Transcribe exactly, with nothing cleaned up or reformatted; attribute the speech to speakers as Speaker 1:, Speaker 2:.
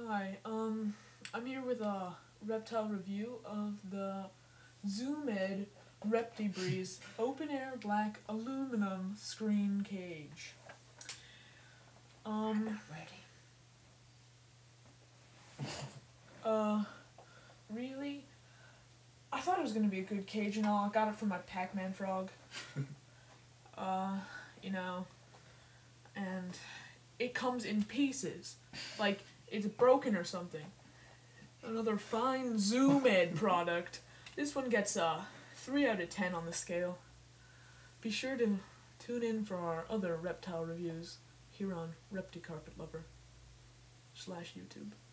Speaker 1: Hi, um, I'm here with a reptile review of the ZooMed Repti-Breeze open air black aluminum screen cage. Um,
Speaker 2: I'm ready.
Speaker 1: uh, really? I thought it was gonna be a good cage and all. I got it from my Pac-Man frog. uh, you know, and it comes in pieces. Like, it's broken or something. Another fine ZooMed product. This one gets a three out of ten on the scale. Be sure to tune in for our other reptile reviews here on Repti Carpet Lover slash YouTube.